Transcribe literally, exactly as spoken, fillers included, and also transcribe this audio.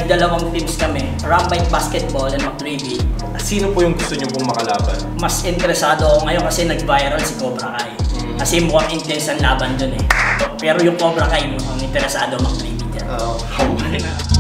Nagdalawang teams kami, Rambite Basketball and McCreevy. Sino po yung gusto nyo pong makalaban? Mas interesado ako ngayon kasi nag-viral si Cobra Kai. Mm. Kasi mukhang intense ang laban dun eh. Pero yung Cobra Kai, mukhang interesado McCreevy dyan. Oh, okay na.